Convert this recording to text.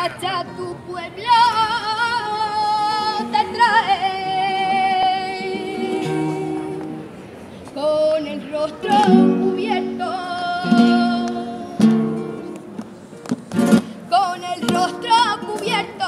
hacia tu pueblo te trae con el rostro cubierto, con el rostro cubierto.